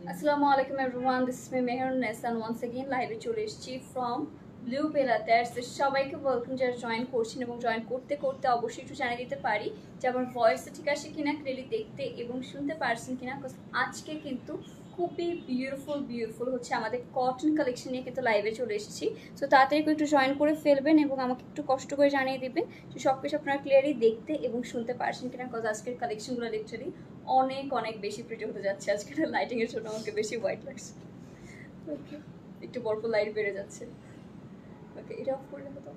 Assalamu alaikum everyone, this is me Meher Ness and once again live চলে এসেছি from Blue Pilates। তো সবাইকে welcome যারা join করছেন এবং জয়েন করতে করতে অবশ্যই একটু জানিয়ে দিতে পারি যে আমার ভয়েসটা ঠিক আছে কিনা, ক্লিয়ারলি দেখতে এবং শুনতে পারছেন কিনা। আজকে কিন্তু খুবই বিউটিফুল হচ্ছে আমাদের কটন কালেকশন নিয়ে কিন্তু লাইভে চলে এসেছি। সো তাড়াতাড়ি একটু জয়েন করে ফেলবেন এবং আমাকে একটু কষ্ট করে জানিয়ে দিবেন যে সব কিছু আপনারা ক্লিয়ারলি দেখতে এবং শুনতে পারছেন কিনা। বিকজ আজকের কালেকশনগুলো লিটারালি অনেক বেশি প্রিটি হতে যাচ্ছে। আজকের লাইটিংয়ের জন্য আমাকে বেশি হোয়াইট লাগছে। ওকে, একটু পরপর লাইট বেড়ে যাচ্ছে। ওকে, এটা অফ করলে হতো।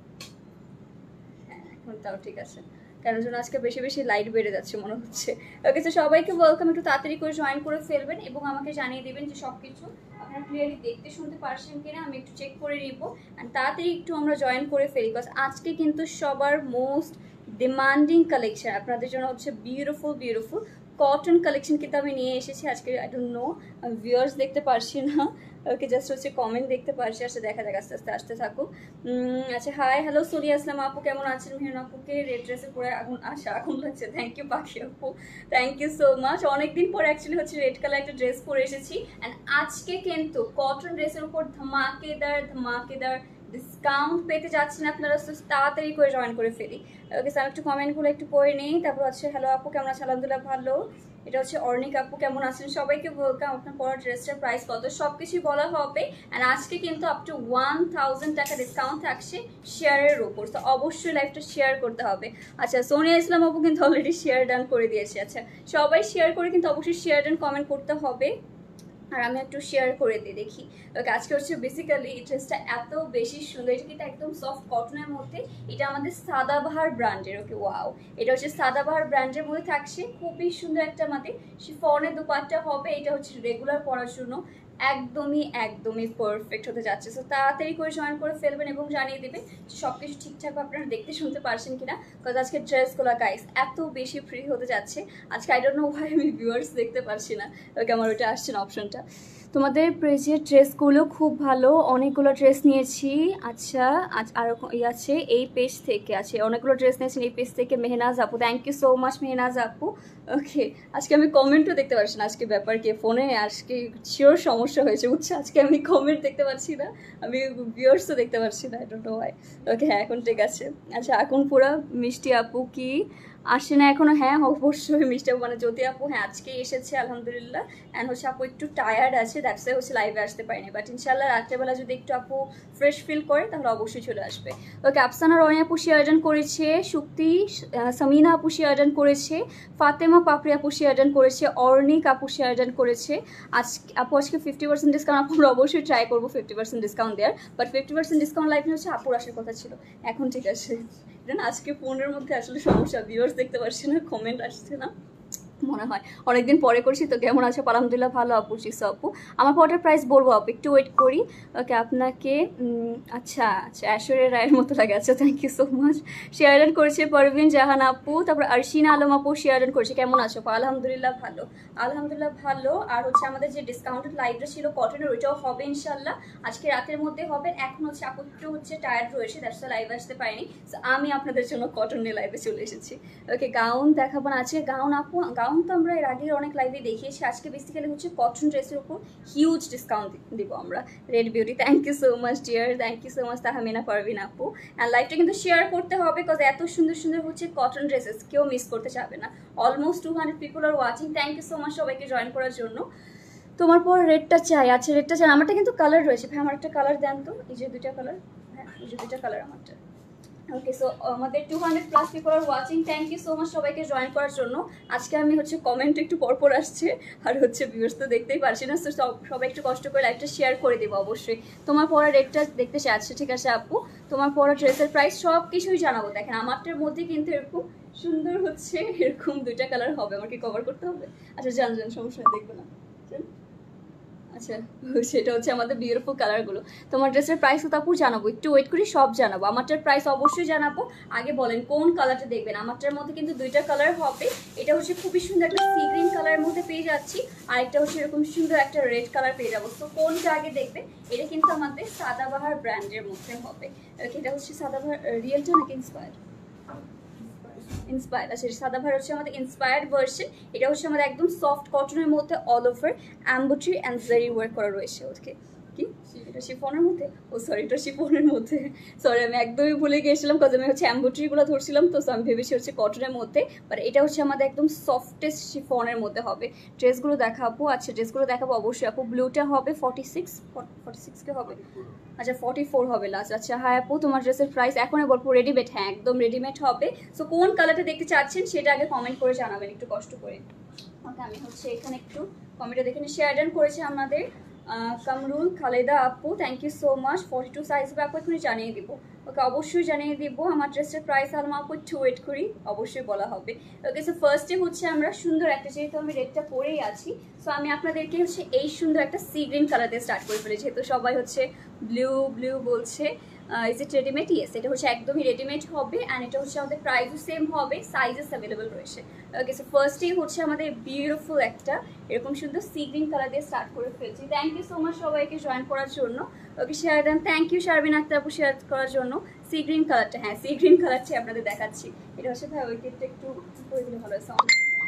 হ্যাঁ, এখন তাও ঠিক আছে, কেন যেন আজকে বেশি লাইট বেড়ে যাচ্ছে মনে হচ্ছে। ওকে, তো সবাইকে ওয়েলকাম, একটু তাড়াতাড়ি করে জয়েন করে ফেলবেন এবং আমাকে জানিয়ে দেবেন যে সব কিছু আপনারা ক্লিয়ারলি দেখতে শুনতে পারছেন কিনা। আমি একটু চেক করে নিব অ্যান্ড তাড়াতাড়ি একটু আমরা জয়েন করে ফেলি। বিকজ আজকে কিন্তু সবার মোস্ট ডিমান্ডিং কালেকশন আপনাদের জন্য হচ্ছে বিউটিফুল কটন কালেকশন কিন্তু আমি নিয়ে এসেছি আজকে। আই ডোন্ট নো, ভিউয়ার্স দেখতে পারছি না। ওকে, জাস্ট হচ্ছে কমেন্ট দেখতে পারছি। আচ্ছা, দেখা যাক আস্তে আসতে থাকুক। আচ্ছা, হাই হ্যালো সোনিয়া আসলাম আপু, কেমন আছেন? মেহন আপুকে রেড ড্রেসে পরে আগুন লাগছে। থ্যাংক ইউ পাখি আপু, থ্যাংক ইউ সো মাচ। অনেকদিন পরে অ্যাকচুয়ালি হচ্ছে রেড কালার একটা ড্রেস পরে এসেছি অ্যান্ড আজকে কিন্তু কটন ড্রেসের উপর ধামাকেদার ডিসকাউন্ট পেতে যাচ্ছেন আপনারা। তাড়াতাড়ি করে জয়েন করে ফেলি। ওকে, স্যার একটু কমেন্টগুলো একটু পড়ে নেই। তারপর হচ্ছে হ্যালো আপু, কেমন আছেন? আলহামদুলিল্লাহ ভালো। এটা হচ্ছে অর্নিক আপু, কেমন আছেন? সবাইকে ওয়েলকাম। আপনার পরা ড্রেসটার প্রাইস কত সব কিছুই বলা হবে অ্যান্ড আজকে কিন্তু আপ টু 1000 টাকা ডিসকাউন্ট থাকছে শেয়ারের উপর। তো অবশ্যই লাইভটা শেয়ার করতে হবে। আচ্ছা, সোনিয়া ইসলাম আপু কিন্তু অলরেডি শেয়ার ডান করে দিয়েছে। আচ্ছা, সবাই শেয়ার করে কিন্তু অবশ্যই শেয়ার ডান কমেন্ট করতে হবে। আর আমি একটু শেয়ার করে দিই দেখি। আজকে হচ্ছে বেসিক্যালি এই ড্রেসটা এত বেশি সুন্দর। এটা কিন্তু একদম সফট কটনের মধ্যে। এটা আমাদের সাদাবাহার ব্র্যান্ডের। ওকে, ওয়াও, এটা হচ্ছে সাদাবাহার ব্র্যান্ডের মধ্যে থাকছে। খুবই সুন্দর একটা আমাদের শিফনের দোপাট্টা হবে। এটা হচ্ছে রেগুলার পরার জন্য একদমই পারফেক্ট হতে যাচ্ছে। সো তাড়াতাড়ি করে জয়েন করে ফেলবেন এবং জানিয়ে দেবেন যে সব কিছু ঠিকঠাক আপনারা দেখতে শুনতে পারছেন কিনা। বিকজ আজকে ড্রেসগুলো গাইস এত বেশি ফ্রি হতে যাচ্ছে আজকে। আই ডোন্ট নো ভাই, আমি ভিউয়ার্স দেখতে পারছি না। ওকে, আমার ওইটা আসছে না অপশনটা। তোমাদের প্রেজের ড্রেসগুলো খুব ভালো, অনেকগুলো ড্রেস নিয়েছি। আচ্ছা, আরও আছে এই পেজ থেকে, আছে অনেকগুলো ড্রেস নিয়েছেন এই পেজ থেকে। মেহনাজ আপু, thank you so much Mehnaz আপু। ওকে, আজকে আমি কমেন্টও দেখতে পারছি না। আজকে ব্যাপার কি, ফোনে আজকে শিওর সমস্যা হয়েছে বুঝছো। আজকে আমি কমেন্ট দেখতে পাচ্ছি না, আমি ভিউয়ার্সও দেখতে পাচ্ছি না। I don't know why. Okay, হ্যাঁ এখন ঠিক আছে। আচ্ছা, এখন পুরা মিষ্টি আপু কি আসে না এখনো? হ্যাঁ অবশ্যই মিষ্টি আপু মানে জ্যোতি আপু, হ্যাঁ আজকে এসেছে আলহামদুলিল্লাহ। অ্যান্ড হচ্ছে আপু একটু টায়ার্ড আছে, দ্যাটস ওয়াই হচ্ছে লাইভে আসতে পারিনি। বাট ইনশাল্লাহ রাত্রেবেলা যদি একটু আপু ফ্রেশ ফিল করে তাহলে অবশ্যই চলে আসবে। ওকে, আফসানা রনি আপু শেয়ার ডান করেছে, শুক্তি সামিনা আপু শেয়ার ডান করেছে, ফাতেমা পাপড়ি আপু শেয়ার ডান করেছে, অর্নিক আপু শেয়ার ডান করেছে। আপু আজকে 50% ডিসকাউন্ট, আপু আমরা অবশ্যই ট্রাই করবো 50% ডিসকাউন্ট দেওয়ার। বাট 50% ডিসকাউন্ট লাইভে হচ্ছে আপুর আসার কথা ছিল, এখন ঠিক আছে। আজকে ফোনের মধ্যে আসলে সমস্যা, ভিউয়ার্স দেখতে পাচ্ছি না, কমেন্ট আসছে না মনে হয়। অনেকদিন পরে করছি তো। কেমন আছে? আলহামদুলিল্লাহ ভালো আপু, চিসু আপু। আমার পটার প্রাইস বলবো আপু, একটু ওয়েট করি। ওকে, আপনাকে আচ্ছা ঐশ্বরিয়া রায়ের মতো লাগে। আচ্ছা, thank you so much. Share done করেছে পারভিন জাহান আপু, তারপর আরশিনা আলম আপু শেয়ারডান করেছে। কেমন আছো? আলহামদুলিল্লাহ ভালো। আর হচ্ছে আমাদের যে ডিসকাউন্টেড লাইভটা ছিল কটনের, ওইটাও হবে ইনশাল্লাহ আজকে রাতের মধ্যে হবে। এখন হচ্ছে আপু একটু হচ্ছে টায়ার্ড রয়েছে, দ্যাটস লাইভ আসতে পারিনি। সো আমি আপনাদের জন্য কটনের লাইভে চলে এসেছি। ওকে, গাউন দেখাবো না। আছে গাউন আপু, গাউন তো আমরা এর আগের অনেক লাইভে দেখিয়েছি। আজকে বেসিক্যালি হচ্ছে কটন ড্রেসের উপর হিউজ ডিসকাউন্ট দিব আমরা। Red beauty, thank you so much dear, thank you so much Tahmina Parvin আপু। অ্যান্ড লাইভটা কিন্তু শেয়ার করতে হবে বিকজ এত সুন্দর হচ্ছে কটন ড্রেসেস, কেউ মিস করতে চাবে না। Almost 200 people are watching. Thank you so much সবাইকে জয়েন করার জন্য। তোমার পর রেডটা চাই। আচ্ছা, রেডটা চাই। আমারটা কিন্তু কালার রয়েছে ভাই, আমার একটা কালার দেন তো। এই যে দুইটা কালার, হ্যাঁ এই যে দুইটা কালার আমারটা। ওকে, সো আমাদের 200+ people are watching. Thank you so much সবাইকে জয়েন করার জন্য। আজকে আমি হচ্ছে কমেন্ট একটু পরপর আসছে আর হচ্ছে ভিউয়ার্স তো দেখতেই পারছি না। তো সবাই একটু কষ্ট করে লাইভটা শেয়ার করে দেবো অবশ্যই। তোমার পরা রেটটা দেখতে চাচ্ছে, ঠিক আছে আপু। তোমার পরা ড্রেসের প্রাইস সব কিছুই জানাবো। দেখেন আমারটার মধ্যে কিন্তু এরকম সুন্দর হচ্ছে এরকম দুইটা কালার হবে। আমার কি কভার করতে হবে? আচ্ছা, জান সমস্যা দেখবো না। আচ্ছা, সেটা হচ্ছে আমাদের বিউটিফুল কালারগুলো। তোমার ড্রেসের প্রাইস তো আপু জানাবো, একটু ওয়েট করি, সব জানাবো। আমারটার প্রাইস অবশ্যই জানাবো। আগে বলেন কোন কালারটা দেখবেন। আমারটার মধ্যে কিন্তু দুইটা কালার হবে। এটা হচ্ছে খুবই সুন্দর একটা সি গ্রিন কালারের মধ্যে পেয়ে যাচ্ছি, আর একটা হচ্ছে এরকম সুন্দর একটা রেড কালার পেয়ে যাবো। তো কোনটা আগে দেখবে? এটা কিন্তু আমাদের সাদাবাহার ব্র্যান্ডের মধ্যে হবে। এটা হচ্ছে সাদাবাহার রিয়েলটা নাকি ইন্সপায়ার্ড? ইন্সপায়ার্ড, আচ্ছা সাদাবাহার হচ্ছে আমাদের ইন্সপায়ার্ড ভার্সন। এটা হচ্ছে আমাদের একদম সফট কটনের মধ্যে all over embroidery and zari work করা রয়েছে। ওকে কি এটা শিফনের মধ্যে, ও সরি এটা শিফনের মধ্যে, সরি আমি একদমই ভুলে গিয়েছিলাম, কারণ আমি হচ্ছে এমব্রয়ডারিগুলো ধরছিলাম, তো আমি ভেবেছি হচ্ছে কটনের মধ্যে, বাট এটা হচ্ছে আমাদের একদম সফটেস্ট শিফনের মধ্যে হবে। ড্রেসগুলো দেখাবো, আচ্ছা ড্রেসগুলো দেখাবো অবশ্যই আপু। ব্লুটা হবে 46 কে হবে, আচ্ছা 44 হবে লাস্ট। আচ্ছা হ্যাঁ আপু তোমার ড্রেসের প্রাইস এখনই বলবো রেডিমেড, হ্যাঁ একদম রেডিমেড হবে। সো কোন কালারটা দেখতে চাচ্ছেন সেটা আগে কমেন্ট করে জানাবেন একটু কষ্ট করে। ওকে আমি হচ্ছে এখানে একটু কমেন্টে দেখে শেয়ার ডান করেছে আমাদের কামরুল খালেদা আপু, thank you so much. 42 size হবে আপু, এখনই জানিয়ে দিব। ওকে অবশ্যই জানিয়ে দিব। আমার ড্রেসের প্রাইস আলমা আপু একটু ওয়েট করি, অবশ্যই বলা হবে। ওকে সো ফার্স্টে হচ্ছে আমরা সুন্দর একটা, যেহেতু আমি রেডটা পরেই আছি, সো আমি আপনাদেরকে হচ্ছে এই সুন্দর একটা সি গ্রিন কালার দিয়ে স্টার্ট করে ফেলেছি, যেহেতু সবাই হচ্ছে ব্লু ব্লু বলছে। Is it readymade? ইয়েস, এটা হচ্ছে একদমই রেডিমেড হবে অ্যান্ড এটা হচ্ছে আমাদের প্রাইসও সেম হবে, সাইজেস অ্যাভেলেবল রয়েছে। ওকে সো ফার্স্টেই হচ্ছে আমাদের বিউটিফুল একটা এরকম সুন্দর সি গ্রিন কালার দিয়ে স্টার্ট করে ফেলছি। থ্যাংক ইউ সো মাচ সবাইকে জয়েন করার জন্য। ওকে শেয়ার দেন, থ্যাংক ইউ শারবিন আক্তার আপু শেয়ার করার জন্য। সি গ্রিন কালারটা, হ্যাঁ সি গ্রিন কালারটি আপনাদের দেখাচ্ছি। এটা হচ্ছে ভাই ওই কেকটা একটু করে দিলে ভালো হয়।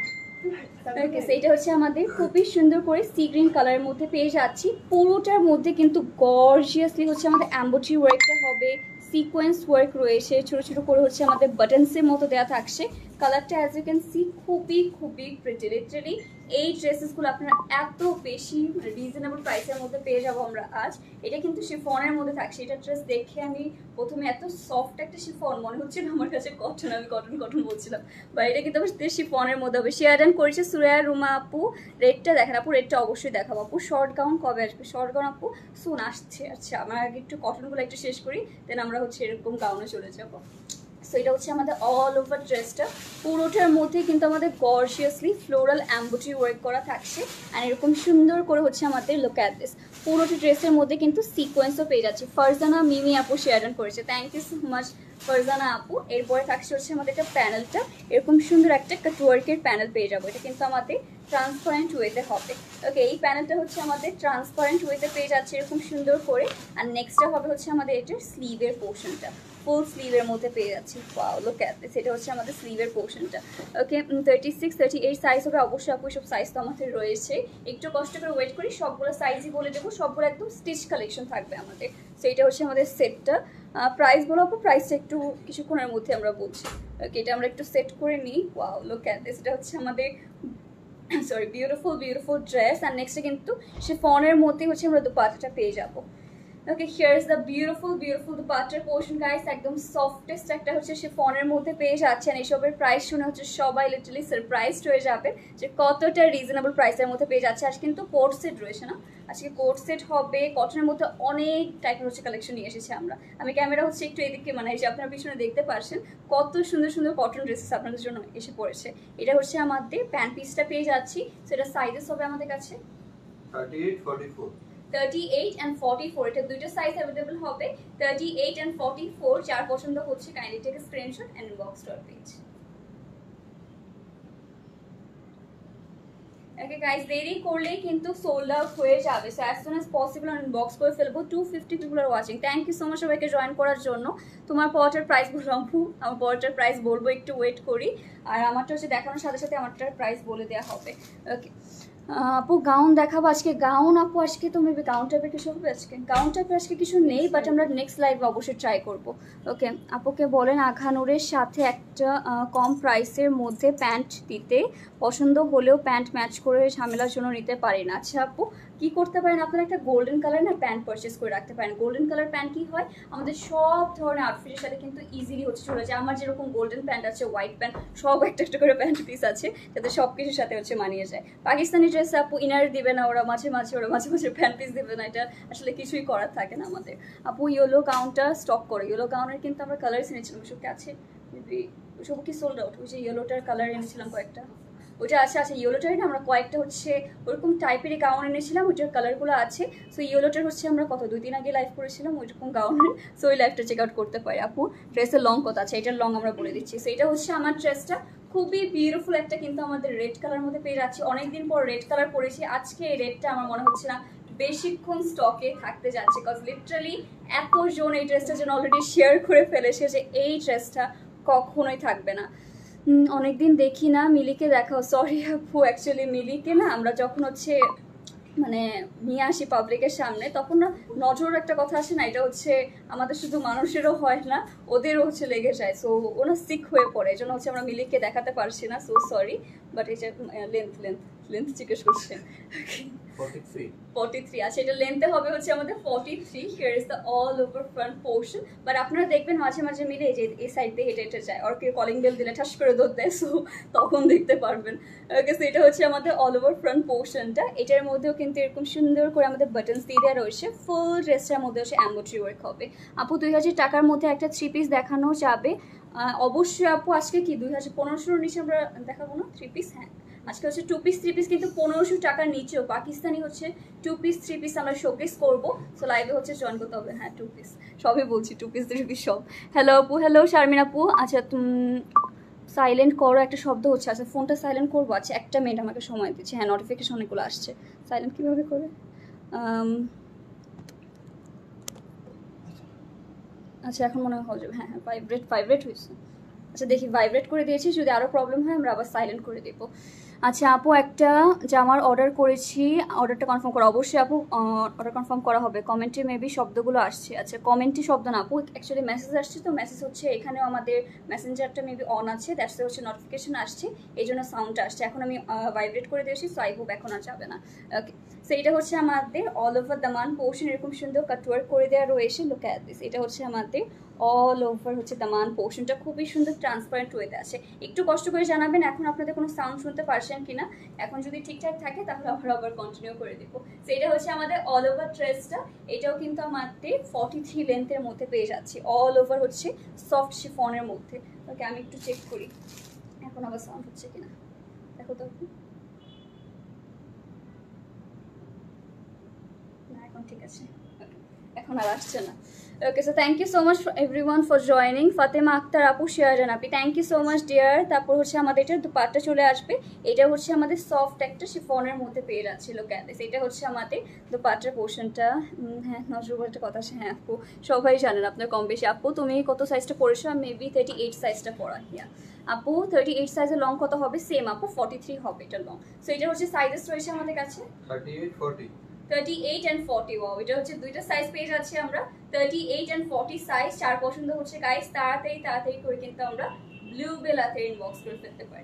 ওকে সেইটা হচ্ছে আমাদের খুবই সুন্দর করে সি গ্রিন কালারের মধ্যে পেয়ে যাচ্ছি। পুরোটার মধ্যে কিন্তু গর্জিয়াসলি হচ্ছে আমাদের এমব্রয়ডারি ওয়ার্কটা হবে, সিকোয়েন্স ওয়ার্ক রয়েছে, ছোটো ছোটো করে হচ্ছে আমাদের বাটনসের মতো দেওয়া থাকছে। কালারটা অ্যাজ ইউ ক্যান সি খুবই খুবই প্রিটি। লিটারালি এই ড্রেসেসগুলো আপনারা এত বেশি রিজনেবল প্রাইসের মধ্যে পেয়ে যাবো আমরা আজ। এটা কিন্তু শিফনের মধ্যে থাকছে। এটা ড্রেস দেখে আমি প্রথমে এত সফট একটা শিফন মনে হচ্ছিল আমার কাছে কটন, আমি কটন কটন বলছিলাম, বা এটা কিন্তু আবার শিফনের মধ্যে হবে। শেয়ার ডান করেছে সুরায়া রুমা আপু। রেডটা দেখেন আপু, রেডটা অবশ্যই দেখাবো আপু। শর্ট গাউন কবে আসবে? শর্ট গাউন আপু শুন আসছে। আচ্ছা আমরা আগে একটু কটনগুলো একটু শেষ করি, দেন আমরা হচ্ছে এরকম গাউনে চলে যাবো। সো এটা হচ্ছে আমাদের অল ওভার ড্রেসটা, পুরোটার মধ্যে কিন্তু আমাদের গর্জিয়াসলি ফ্লোরাল এমব্রয়ডারি ওয়ার্ক করা থাকছে অ্যান্ড এরকম সুন্দর করে হচ্ছে আমাদের লুক অ্যাট দিস। পুরোটা ড্রেসের মধ্যে কিন্তু সিকোয়েন্সও পেয়ে যাচ্ছে। ফারজানা মিমি আপু শেয়ার ডান করেছে, thank you so much Farzana আপু। এরপরে থাকছে হচ্ছে আমাদের একটা প্যানেলটা, এরকম সুন্দর একটা কাটওয়ার্কের প্যানেল পেয়ে যাবো। এটা কিন্তু আমাদের ট্রান্সপারেন্ট ওয়েতে হবে। ওকে এই প্যানেলটা হচ্ছে আমাদের ট্রান্সপারেন্ট ওয়েতে পেয়ে যাচ্ছে এরকম সুন্দর করে। আর নেক্সটটা হবে হচ্ছে আমাদের এটার স্লিভের পোর্শনটা, ফুল স্লিভের মধ্যে পেয়ে যাচ্ছি। ওয়াও লুক অ্যাট দিস, এটা হচ্ছে আমাদের স্লিভের পোর্শনটা। ওকে 36 38 সাইজ হবে অবশ্যই আপু, সব সাইজ তো আমাদের রয়েছে। একটু কষ্ট করে ওয়েট করি, সবগুলো সাইজই বলে দেবো, সবগুলো একদম স্টিচ কালেকশন থাকবে আমাদের। সো এটা হচ্ছে আমাদের সেটটা। প্রাইস বলো আপু, প্রাইসটা একটু কিছুক্ষণের মধ্যে আমরা বলছি। ওকে এটা আমরা একটু সেট করে নিই। ওয়াও লুক অ্যাট দিস, এটা হচ্ছে আমাদের সরি বিউটিফুল বিউটিফুল ড্রেস। আর নেক্সটে কিন্তু শিফনের মধ্যে হচ্ছে আমরা দুপাট্টাটা পেয়ে যাবো। Okay here is the beautiful beautiful দুপাট্টার পোর্শন গাইস, একদম সফটেস্ট একটা হচ্ছে শিফনের মধ্যে পেয়ে যাচ্ছেন। এইসবের প্রাইস শুনে হচ্ছে সবাই লিটারালি সারপ্রাইজড হয়ে যাবে যে কতটা রিজনেবল প্রাইসের মধ্যে পেয়ে যাচ্ছে। আজ কিন্তু কোট সেট রয়েছে না, আজকে কোট সেট হবে। কটনের মধ্যে অনেক টাইপের হচ্ছে কালেকশন নিয়ে এসেছি আমরা। আমি ক্যামেরা হচ্ছে একটু এদিকে মানে যে আপনারা পিছনে দেখতে পারছেন কত সুন্দর সুন্দর কটন ড্রেসেস আপনাদের জন্য এসে পড়েছে। এটা হচ্ছে আমাদের প্যান্ট পিসটা পেয়ে যাচ্ছি। সেটা সাইজেস হবে আমাদের কাছে 38 and 44, এটা দুইটা সাইজ अवेलेबल হবে। 38 and 44 যার পছন্দ হচ্ছে kindly take a screenshot and inbox to our page. Okay guys দেরি করলেই কিন্তু সোল্ড আউট হয়ে যাবে, so as soon as possible inbox করে ফেলবো। 250 people are watching, thank you so much সবাইকে জয়েন করার জন্য। তোমার পরটার প্রাইস বললাম আপু, আমার পরটার প্রাইস বলবো, একটু ওয়েট করি। আর আমারটা হচ্ছে দেখানোর সাথে সাথে আমারটার প্রাইস বলে দেওয়া হবে। ওকে আপু গাউন দেখাবো আজকে। গাউন আপু আজকে তো মেবি গাউন টাইপের কিছু হবে আজকে। গাউন টাইপের আজকে কিছু নেই, বাট আমরা নেক্সট লাইভে অবশ্যই ট্রাই করব। ওকে আপুকে বলেন আখানুরের সাথে একটা কম প্রাইসের মধ্যে প্যান্ট দিতে, পছন্দ হলেও প্যান্ট ম্যাচ করে ঝামেলার জন্য নিতে পারি না। আচ্ছা আপু কি করতে পারেন আপনারা, একটা গোল্ডেন কালার না প্যান্ট পারচেস করে রাখতে পারেন। গোল্ডেন কালার প্যান্ট কি হয় আমাদের সব ধরনের আউটফিটের সাথে কিন্তু ইজিলি হচ্ছে চলে যায়। আমার যেরকম গোল্ডেন প্যান্ট আছে, হোয়াইট প্যান্ট, সব একটা একটা করে প্যান্ট পিস আছে যাতে সব কিছুর সাথে হচ্ছে মানিয়ে যায়। পাকিস্তানি ড্রেস আপু ইনার দিবে না ওরা, মাঝে মাঝে ওরা মাঝে মাঝে প্যান্ট পিস দেবে না, এটা আসলে কিছুই করার থাকে না আমাদের। আপু ইয়েলো গাউনটা স্টক করে, ইয়েলো গাউনের কিন্তু আমরা কালার এনেছিলাম, ওসবকে আছে ওসব কি সোল্ড আউট। ওই যে ইয়েলোটার কালার এনেছিলাম কয়েকটা, ওটা আছে। আচ্ছা ইয়েলোটারই না আমরা কয়েকটা হচ্ছে ওরকম টাইপেরই গাউন এনেছিলাম, ওইটার কালারগুলো আছে। সো ইয়েলোটার হচ্ছে আমরা কত 2 দিন আগে লাইভ করেছিলাম ওইরকম গাউনের, সো ওই লাইভটা চেক আউট করতে পারি। আপু ড্রেসের লং কত আছে, এটার লং আমরা বলে দিচ্ছি। সো এটা হচ্ছে আমার ড্রেসটা, খুবই বিউটিফুল একটা কিন্তু আমাদের রেড কালার মধ্যে পেয়ে যাচ্ছি। অনেকদিন পর রেড কালার পরেছি, আজকে এই রেডটা আমার মনে হচ্ছে না বেশিক্ষণ স্টকে থাকতে যাচ্ছে, বিকজ লিটারালি এতজন এই ড্রেসটার জন্য অলরেডি শেয়ার করে ফেলেছে যে এই ড্রেসটা কখনোই থাকবে না। অনেকদিন দেখি না, মিলিকে দেখাও। সরি আপু, অ্যাকচুয়ালি মিলিকে না আমরা যখন হচ্ছে মানে নিয়ে আসি পাবলিকের সামনে, তখন না নজর একটা কথা আসে না, এটা হচ্ছে আমাদের শুধু মানুষেরও হয় না, ওদেরও হচ্ছে লেগে যায়। সো ওরা সিক হয়ে পড়ে, এই জন্য হচ্ছে আমরা মিলিকে দেখাতে পারছি না। সো সরি, বাট এই যে লেন্থ লেন্থ লেন্থ জিজ্ঞেস করছেন। 43 আছে, এটা লেন্থে হবে হচ্ছে আমাদের 43। Here is the all over front portion. But আপনারা দেখবেন মাঝে মাঝে মিলে এই যে এই সাইড দিয়ে হেঁটে হেঁটে যায়, আর কেউ কলিং বেল দিলে ঠাস করে দৌড় দেয়, সো তখন দেখতে পারবেন। ওকে, সো এটা হচ্ছে আমাদের অল ওভার ফ্রন্ট পোর্শনটা। এটার মধ্যেও কিন্তু এরকম সুন্দর করে আমাদের বাটনস দিয়ে দেওয়া রয়েছে। ফুল ড্রেসটার মধ্যে হচ্ছে এমব্রয়ডারি ওয়ার্ক হবে। আপু 2000 টাকার মধ্যে একটা 3 পিস দেখানো যাবে? অবশ্যই আপু। আজকে কি 1500 নিচে আমরা দেখাবো না 3 পিস? হ্যাঁ, আজকে হচ্ছে 2 পিস 3 পিস কিন্তু 1500 টাকার নিচেও পাকিস্তানি হচ্ছে 2 পিস 3 পিস আমরা শোকেস করবো। সো লাইভে হচ্ছে জয়েন করতে হবে। হ্যাঁ 2 পিস সবই বলছি, 2 পিস 3 পিস সব। হ্যালো আপু, হ্যালো শারমিন আপু। আচ্ছা সাইলেন্ট করো, একটা শব্দ হচ্ছে। আচ্ছা ফোনটা সাইলেন্ট করবো। আচ্ছা একটা মিনিট আমাকে সময় দিচ্ছি। হ্যাঁ নোটিফিকেশন অনেকগুলো আসছে, সাইলেন্ট কীভাবে করে? আচ্ছা এখন মনে হয় হয়ে যাবে। হ্যাঁ হ্যাঁ, ভাইব্রেট হয়েছে। আচ্ছা দেখি, ভাইব্রেট করে দিয়েছি, যদি আরও প্রবলেম হয় আমরা আবার সাইলেন্ট করে দেবো। আচ্ছা আপু, একটা জামার অর্ডার করেছি, অর্ডারটা কনফার্ম করা। অবশ্যই আপু, অর্ডার কনফার্ম করা হবে। কমেন্টে মেবি শব্দগুলো আসছে। আচ্ছা কমেন্টে শব্দ না আপু, অ্যাকচুয়ালি মেসেজ আসছে, তো মেসেজ হচ্ছে এখানেও আমাদের মেসেঞ্জারটা মেবি অন আছে, দ্যাটস হচ্ছে নোটিফিকেশন আসছে, এই জন্য সাউন্ডটা আসছে। এখন আমি ভাইব্রেট করে দিয়েছি, সো আই হোপ এখন আর যাবে না। ওকে, সো এটা হচ্ছে আমাদের অল ওভার দামান পোর্শন, এরকম সুন্দর কাটওয়ার্ক করে দেওয়া রয়েছে। লুক অ্যাট দিস, এটা হচ্ছে আমাদের অল ওভার হচ্ছে দামান পোর্শনটা খুবই সুন্দর ট্রান্সপারেন্ট ওয়েতে আছে। একটু কষ্ট করে জানাবেন এখন আপনাদের কোনো সাউন্ড শুনতে পারছেন কিনা। এখন যদি ঠিকঠাক থাকে তাহলে আমরা আবার কন্টিনিউ করে দেবো। সো এটা হচ্ছে আমাদের অল ওভার ড্রেসটা। এটাও কিন্তু আমাদের 43 লেন্থের মধ্যে পেয়ে যাচ্ছি, অল ওভার হচ্ছে সফট শিফনের মধ্যে। ওকে আমি একটু চেক করি এখন আবার সাউন্ড হচ্ছে কিনা, দেখো তো। না এখন ঠিক আছে, এখন আর আসছে না। Okay, so thank you so much everyone for joining. Fatema Akter আপু, শেয়ারজান আপি, thank you so much dear. তারপর হচ্ছে আমাদের এটার দুপাট্টা চলে আসবে। এটা হচ্ছে আমাদের সফট একটা শিফনের মধ্যে পেয়ে যাচ্ছিল ক্যান্ডিস। এটা হচ্ছে আমাদের দুপাট্টার পোর্শনটা। হ্যাঁ নজরুল একটা কথা আছে। হ্যাঁ আপু সবাই জানেন আপনার কম বেশি। আপু তুমি কত সাইজটা পড়েছো? মেবি 38 সাইজটা পড়া। হিয়া আপু 38 সাইজের লং কত হবে? সেম আপু 43 হবে এটা লং। সো এটা হচ্ছে সাইজেস রয়েছে আমাদের কাছে 38 and 40। ওয়াও, এটা হচ্ছে দুইটা সাইজ পেয়ে যাচ্ছি আমরা, 38 and 40 সাইজ। যার পছন্দ হচ্ছে গাইস তাড়াতাড়ি তাড়াতাড়ি করে কিন্তু আমরা ব্লু বেলাতে ইনবক্স করে ফেলতে পারি।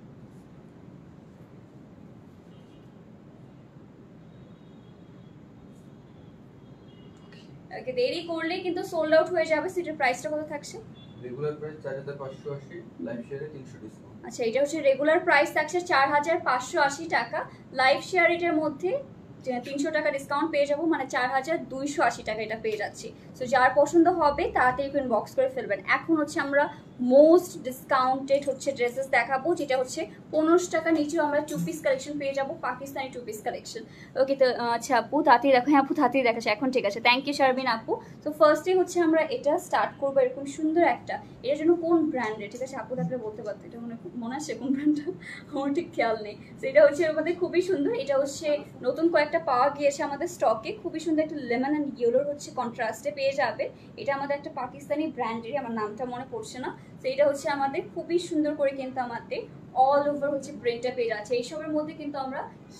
ওকে, দেরি করলে কিন্তু সোল্ড আউট হয়ে যাবে। সেটার প্রাইসটা কত থাকছে? রেগুলার প্রাইস 4580, লাইভ শেয়ারে 300 ডিসকাউন্ট। আচ্ছা এটা হচ্ছে রেগুলার প্রাইস থাকছে 4580 টাকা, লাইভ শেয়ার এটার মধ্যে 300 টাকা ডিসকাউন্ট পেয়ে যাবো, মানে 4280 টাকা এটা পেয়ে যাচ্ছি। সো যার পছন্দ হবে তাড়াতাড়ি বক্স করে ফেলবেন। এখন হচ্ছে আমরা মোস্ট ডিসকাউন্টেড হচ্ছে ড্রেসেস দেখাবো, যেটা হচ্ছে 1500 টাকা নিচেও আমরা 2 পিস কালেকশন পেয়ে যাবো, পাকিস্তানি 2 পিস কালেকশন। ওকে, তো আচ্ছা আপু তাড়াতাড়ি দেখো। হ্যাঁ আপু তাড়াতাড়ি দেখাচ্ছে, এখন ঠিক আছে। থ্যাংক ইউ শারমিন আপু। তো ফার্স্টে হচ্ছে আমরা এটা স্টার্ট করবো এরকম সুন্দর একটা, এটার জন্য কোন ব্র্যান্ডের, ঠিক আছে আপু থাকলে বলতে পারতো, এটা মনে আছে কোন ব্র্যান্ডটা, আমার ঠিক খেয়াল নেই। তো এটা হচ্ছে আমাদের খুবই সুন্দর। এটা হচ্ছে নতুন কয়েকটা পাওয়া গিয়েছে আমাদের স্টকে, খুবই সুন্দর একটা লেমন অ্যান্ড ইয়েলোর হচ্ছে কন্ট্রাস্টে পেয়ে যাবে। এটা আমাদের একটা পাকিস্তানি ব্র্যান্ডেরই, আমার নামটা মনে পড়ছে না। তো এটা হচ্ছে আমাদের খুবই সুন্দর করে কিন্তু আমাদের অল ওভার হচ্ছে প্রিন্টটা পেয়ে যাচ্ছে। এইসবের মধ্যে কিন্তু আমরা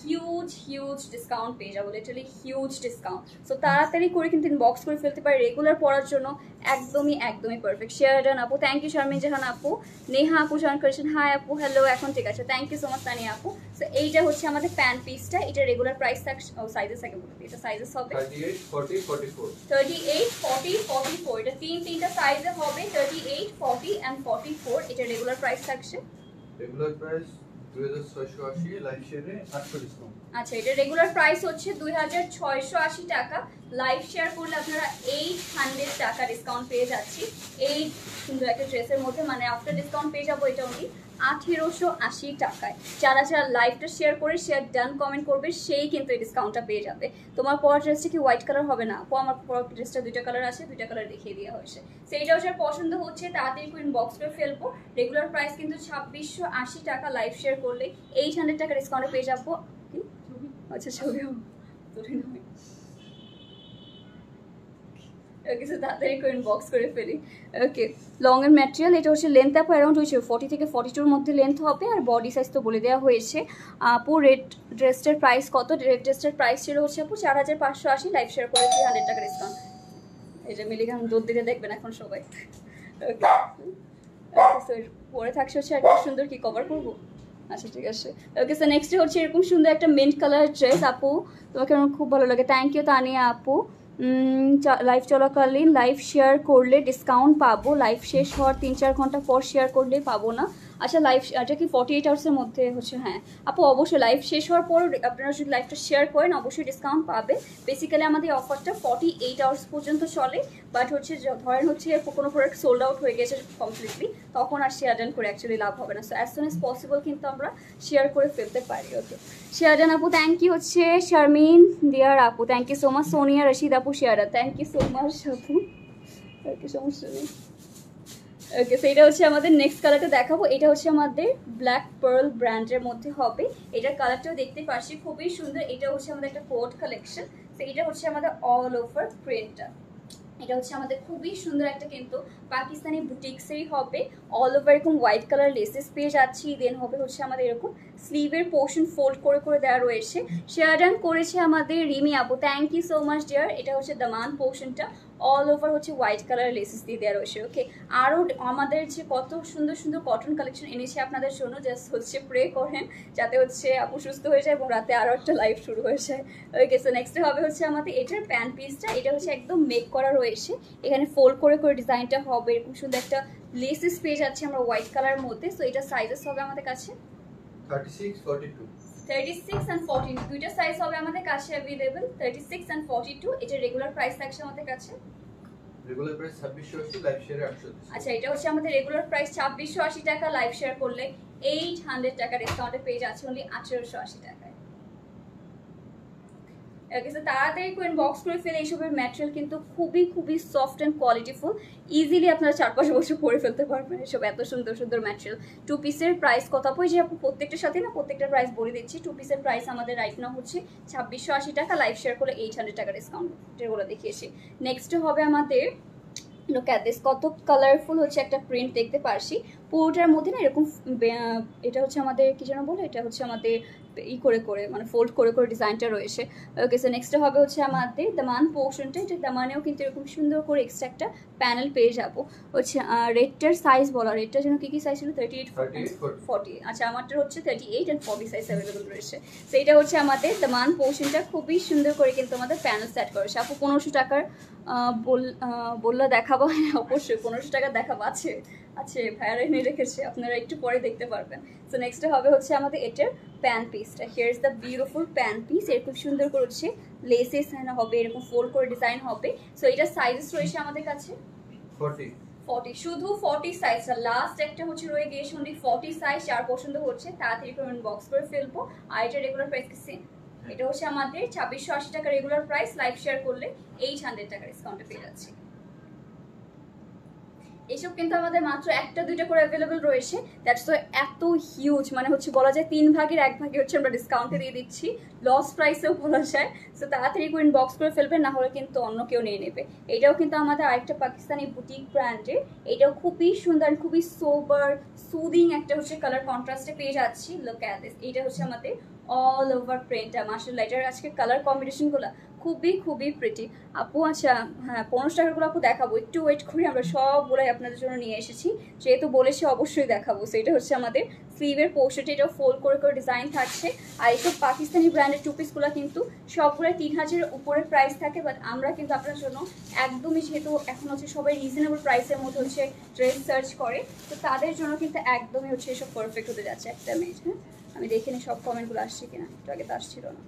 হিউজ ডিসকাউন্ট পেয়ে যাবো, লিটারালি হিউজ ডিসকাউন্ট। সো তাড়াতাড়ি করে কিন্তু ইনবক্স করে ফেলতে পারি, রেগুলার পড়ার জন্য একদমই পারফেক্ট। শেয়ার ডান আপু, থ্যাংক ইউ শারমিন জাহান আপু। নেহা আপু জয়েন করেছেন, হাই আপু হ্যালো, এখন ঠিক আছে, thank you so much Tania আপু। সো এইটা হচ্ছে আমাদের প্যান্ট পিসটা, এটা রেগুলার প্রাইস থাকছে, সাইজেস আগে বলে দিই, এটা সাইজেস হবে 38 40 44, 38 40 44, এটা তিনটা সাইজে হবে, 38 40 and 44। এটা রেগুলার প্রাইস থাকছে, রেগুলার প্রাইস 2680, লাইভ শেয়ারে 800 ডিসকাউন্ট। আচ্ছা এটা রেগুলার প্রাইস হচ্ছে 2680 টাকা, লাইভ শেয়ার করলে আপনারা 800 টাকা ডিসকাউন্ট পেয়ে যাচ্ছি এই সুন্দর একটা ড্রেসের মধ্যে, মানে আফটার ডিসকাউন্ট পেয়ে যাবো এটা অনলি 1880 টাকায়। যারা লাইভটা শেয়ার করে শেয়ার ডান কমেন্ট করবে সেই কিন্তু এই ডিসকাউন্টটা পেয়ে যাবে। তোমার পরা ড্রেসটা কি হোয়াইট কালার হবে না আপু? আমার পরা ড্রেসটা দুইটা কালার আছে, দুইটা কালার দেখিয়ে দেওয়া হয়েছে। সেইটাও যার পছন্দ হচ্ছে তাড়াতাড়ি করে ইনবক্স করে ফেলবো। রেগুলার প্রাইস কিন্তু 2680 টাকা, লাইভ শেয়ার করলে 800 টাকা ডিসকাউন্টে পেয়ে যাবো। আচ্ছা ছবিও ওকে, সো তাড়াতাড়ি করে বক্স করে ফেলি। ওকে, লং এর ম্যাটেরিয়াল, এটা হচ্ছে লেন্থ আপু অ্যারাউন্ড হচ্ছে 40 থেকে 42 মধ্যে লেন্থ হবে, আর বডি সাইজ তো বলে দেওয়া হয়েছে। আপু রেড ড্রেসটার প্রাইস কত? রেড ড্রেসটার প্রাইস ছিল হচ্ছে আপু 4580, লাইভ শেয়ার করে 300 টাকা ডিসকাউন্ট। এই যে মিলিগান দুধ দিতে দেখবেন এখন সবাই। ওকে, সো পরে থাকছে হচ্ছে একটা সুন্দর কি কভার করবো। আচ্ছা ঠিক আছে। ওকে, সো নেক্সট হচ্ছে এরকম সুন্দর একটা মিন্ট কালার ড্রেস। আপু তোমাকে আমার খুব ভালো লাগে, থ্যাংক ইউ তানিয়া আপু। লাইভ চলাকালীন লাইভ শেয়ার করলে ডিসকাউন্ট পাবো, লাইভ শেষ হওয়ার 3-4 ঘন্টা পর শেয়ার করলে পাবো না। আচ্ছা, লাইভ এটা কি 48 আওয়ার্সের মধ্যে হচ্ছে? হ্যাঁ আপু, অবশ্যই লাইভ শেষ হওয়ার পর আপনারা যদি লাইভটা শেয়ার করেন অবশ্যই ডিসকাউন্ট পাবে। বেসিক্যালি আমাদের অফারটা 48 আওয়ার্স পর্যন্ত চলে, বাট হচ্ছে ধরেন হচ্ছে কোনো প্রোডাক্ট সোল্ড আউট হয়ে গেছে কমপ্লিটলি, তখন আর শেয়ার ডান করে অ্যাকচুয়ালি লাভ হবে না। So as soon as possible কিন্তু আমরা শেয়ার করে ফেলতে পারি। ওকে, শেয়ার ডান আপু থ্যাংক ইউ হচ্ছে শারমিন দিয়ার আপু, thank you so much. Sonia Rashid আপু share, thank you so much আপু। ওকে, সমস্যা নেই। ওকে, সো এটা হচ্ছে আমাদের নেক্সট কালারটা দেখাবো। এটা হচ্ছে আমাদের ব্ল্যাক পার্ল ব্র্যান্ডের মধ্যে হবে। এটার কালারটাও দেখতে পাচ্ছি খুবই সুন্দর। এটা হচ্ছে আমাদের একটা কোট কালেকশন। তো এটা হচ্ছে আমাদের অল ওভার প্রিন্টটা। এটা হচ্ছে আমাদের খুবই সুন্দর একটা কিন্তু পাকিস্তানি বুটিক্সেরই হবে। অল ওভার এরকম হোয়াইট কালার লেসেস পেয়ে যাচ্ছি। দেন হবে হচ্ছে আমাদের এরকম স্লিভের পোর্শন ফোল্ড করে করে দেওয়া রয়েছে। শেয়ার ডান করেছে আমাদের রিমি আপু, thank you so much dear. এটা হচ্ছে দামান পোর্শনটা অল ওভার হচ্ছে হোয়াইট কালার লেসেস দিয়ে দেওয়া রয়েছে। ওকে, আরও আমাদের যে কত সুন্দর সুন্দর কটন কালেকশন এনেছে আপনাদের জন্য, জাস্ট হচ্ছে প্রে করেন যাতে হচ্ছে আপু সুস্থ হয়ে যায় এবং রাতে আরও একটা লাইভ শুরু হয়ে যায়। ওকে, সো নেক্সট হবে হচ্ছে আমাদের এটার প্যান্ট পিসটা। এটা হচ্ছে একদম মেক করা রয়েছে, এখানে ফোল্ড করে করে ডিজাইনটা হবে। এরকম সুন্দর একটা লেসেস পেয়ে যাচ্ছে আমরা হোয়াইট কালার মধ্যে। সো এটা সাইজেস হবে আমাদের কাছে 36, 42, 36 and 42, দুইটা সাইজ হবে আমাদের কাছে অ্যাভেলেবল, 36 and 42। এটা রেগুলার প্রাইস থাকছে আমাদের কাছে, রেগুলার প্রাইস 2680, লাইভ শেয়ারে 800। আচ্ছা এটা হচ্ছে আমাদের রেগুলার প্রাইস 2680 টাকা, লাইভ শেয়ার করলে 800 টাকা ডিসকাউন্টে পেয়ে যাচ্ছে অনলি 1880 টাকায়। ওকে, সো তাড়াতাড়ি করে বক্স করে ফেলে। এইসবের ম্যাটেরিয়াল কিন্তু খুবই খুবই সফট অ্যান্ড কোয়ালিটিফুল, ইজিলি আপনারা 4-5 বছর পরে ফেলতে পারবেন এসব এত সুন্দর সুন্দর ম্যাটেরিয়াল। 2 পিসের প্রাইস কত আপু? যে আপু প্রত্যেকটার সাথে না প্রত্যেকটা প্রাইস বলে দিচ্ছি। 2 পিসের প্রাইস আমাদের রাইট নাও হচ্ছে 2680 টাকা, লাইভ শেয়ার করলে 800 টাকা ডিসকাউন্ট, যেগুলো দেখিয়েছি। নেক্সট হবে আমাদের লুক অ্যাট দিস, কত কালারফুল হচ্ছে একটা প্রিন্ট দেখতে পারছি পুরোটার মধ্যে না এরকম। এটা হচ্ছে আমাদের কি যেন বলে, এটা হচ্ছে আমাদের ই করে করে মানে ফোল্ড করে করে ডিজাইনটা রয়েছে। ওকে, সো নেক্সট হবে হচ্ছে আমাদের দামান পোর্শনটা। এটা দামানেও কিন্তু এরকম সুন্দর করে এক্সট্রা একটা প্যানেল পেয়ে যাবো। হচ্ছে রেডটার সাইজ বলা, রেডটার জন্য কি কি সাইজ ছিল? 38, 40। আচ্ছা, আমারটা হচ্ছে 38 and 40 সাইজ অ্যাভেলেবল রয়েছে। তো এটা হচ্ছে আমাদের দামান পোর্শনটা, খুবই সুন্দর করে কিন্তু আমাদের প্যানেল সেট করেছে। আপু 1500 টাকার বললে দেখাবো? অবশ্যই 1500 টাকা দেখাবো, আছে আছে ভাইয়ারা এনে রেখেছে, আপনারা একটু পরে দেখতে পারবেন। সো নেক্সট হবে হচ্ছে আমাদের এটার প্যান্ট পিসটা। Here is the beautiful pant piece. এরকম সুন্দর করে হচ্ছে লেসেস হবে, এরকম ফোল্ড করে ডিজাইন হবে। সো এটার সাইজেস রয়েছে আমাদের কাছে 40, শুধু 40 সাইজটা। লাস্ট একটা হচ্ছে রয়ে গিয়েছে অনলি 40 সাইজ। যার পছন্দ হচ্ছে তাড়াতাড়ি করে বক্স করে ফেলবো। আর এটা রেগুলার প্রাইস কি সেম? এটা হচ্ছে আমাদের 2680 টাকা রেগুলার প্রাইস, লাইভ শেয়ার করলে 800 টাকা ডিসকাউন্টে পেয়ে যাচ্ছে। এসব কিন্তু আমাদের মাত্র 1-2টা করে অ্যাভেলেবল রয়েছে। দ্যাটস তো এত হিউজ, মানে হচ্ছে বলা যায় 3 ভাগের 1 ভাগে হচ্ছে আমরা ডিসকাউন্টে দিয়ে দিচ্ছি, লস প্রাইসেও বলা যায়। সো তাড়াতাড়ি করে বক্স করে ফেলবেন, না হলে কিন্তু অন্য কেউ নিয়ে নেবে। এটাও কিন্তু আমাদের আরেকটা পাকিস্তানি বুটিক ব্র্যান্ডের। এটাও খুবই সুন্দর, খুবই সোবার সুদিং একটা হচ্ছে কালার কন্ট্রাস্টে পেয়ে যাচ্ছি। লুক অ্যাট দিস, এটা হচ্ছে আমাদের অল ওভার প্রিন্টটা। মাশাআল্লাহ, এটার আজকে কালার কম্বিনেশনগুলো খুবই খুবই প্রিটি আপু। আচ্ছা হ্যাঁ, 1500 টাকাগুলো আপু দেখাবো, একটু ওয়েট করি, আমরা সবগুলাই আপনাদের জন্য নিয়ে এসেছি, যেহেতু বলেছি অবশ্যই দেখাবো। সো এটা হচ্ছে আমাদের স্লিভের পোর্শনটা, এটাও ফোল্ড করে করে ডিজাইন থাকছে। আর এইসব পাকিস্তানি ব্র্যান্ডের 2 পিসগুলো কিন্তু সবগুলোই 3000-এর উপরে প্রাইস থাকে, বাট আমরা কিন্তু আপনার জন্য একদমই, যেহেতু এখন হচ্ছে সবাই রিজনেবল প্রাইসের মধ্যে হচ্ছে ড্রেস সার্চ করে, তো তাদের জন্য কিন্তু একদমই হচ্ছে এসব পারফেক্ট হতে যাচ্ছে। একটা মিনিট, হ্যাঁ আমি দেখে নিই সব কমেন্টগুলো আসছে কিনা, একটু আগে তো আসছিল না।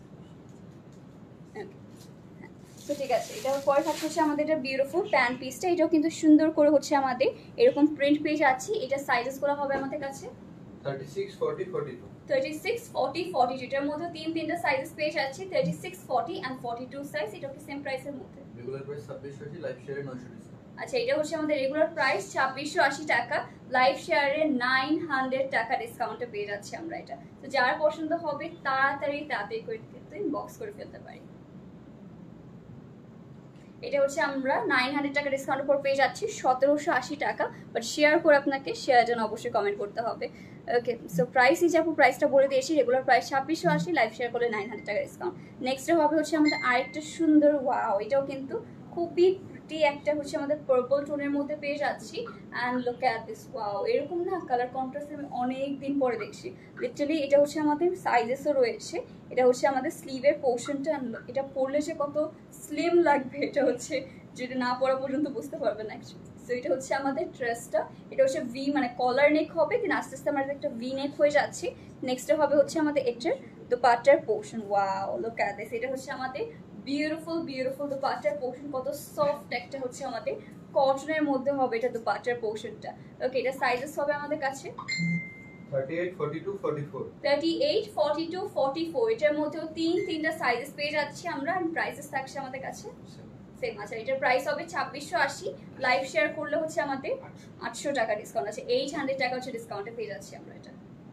তো ঠিক আছে, এটা পরে থাকছে হচ্ছে আমাদের এটা বিউটিফুল প্যান্ট পিসটা। এটাও কিন্তু সুন্দর করে হচ্ছে আমাদের এরকম প্রিন্ট পেয়ে যাচ্ছি। এটা সাইজেসগুলো হবে আমাদের কাছে 36, 40, 42, 36, 40, 42। এটার মধ্যে 3-3টা সাইজেস পেয়ে যাচ্ছি, 36, 40 and 42 সাইজ। এটা কি সেম প্রাইসের মধ্যে? রেগুলার প্রাইস 2680, লাইভ শেয়ারে 900 ডিসকাউন্ট। আচ্ছা, এটা হচ্ছে আমাদের রেগুলার প্রাইস 2680 টাকা, লাইভ শেয়ারে 900 টাকা ডিসকাউন্টে পেয়ে যাচ্ছি আমরা এটা। তো যার পছন্দ হবে তাড়াতাড়ি করে কিন্তু ইনবক্স করে ফেলতে পারি। এটা হচ্ছে আমরা 900 টাকা ডিসকাউন্টের পর পেয়ে যাচ্ছি 1780 টাকা। বাট শেয়ার করে আপনাকে শেয়ার জন্য অবশ্যই কমেন্ট করতে হবে। ওকে, সো প্রাইস হিসেবে আপু প্রাইসটা বলে দিয়েছি, রেগুলার প্রাইস 2680, লাইভ শেয়ার করলে 900 টাকা ডিসকাউন্ট। নেক্সট হবে হচ্ছে আমাদের আরেকটা সুন্দর, ওয়াও এটাও কিন্তু খুবই প্রিটি একটা হচ্ছে আমাদের পার্পল টোনের মধ্যে পেয়ে যাচ্ছি। And look at this, wow এরকম না কালার কন্ট্রাস্ট আমি অনেক দিন পরে দেখছি। লিটারালি এটা হচ্ছে আমাদের সাইজেসও রয়েছে, এটা হচ্ছে আমাদের স্লিভের পোর্শনটা। এটা পরলে যে কত স্লিম লাগবে এটা হচ্ছে যেটা না পরা পর্যন্ত বুঝতে পারবেন না অ্যাকচুয়ালি। সো এটা হচ্ছে আমাদের ড্রেসটা, এটা হচ্ছে ভি মানে কলার নেক হবে, কিন্তু আস্তে আস্তে আমাদের একটা ভি নেক হয়ে যাচ্ছি। নেক্সটে হবে হচ্ছে আমাদের এটার দোপাট্টার portion, wow look at this, এটা হচ্ছে আমাদের বিউটিফুল বিউটিফুল দোপাট্টার পোর্শন, কত সফট একটা হচ্ছে আমাদের কটনের মধ্যে হবে এটা দোপাট্টার পোর্শনটা। ওকে, এটা সাইজেস হবে আমাদের কাছে 38, 42, 44। 38, 42, 44 এটার মধ্যেও তিনটা সাইজেস পেয়ে যাচ্ছি আমরা। প্রাইসেস থাকছে আমাদের কাছে সেম। আচ্ছা, এটার প্রাইস হবে 2680, লাইভ শেয়ার করলে হচ্ছে আমাদের 800 টাকা ডিসকাউন্ট আছে, 800 টাকা হচ্ছে ডিসকাউন্টে পেয়ে যাচ্ছি আমরা এটা।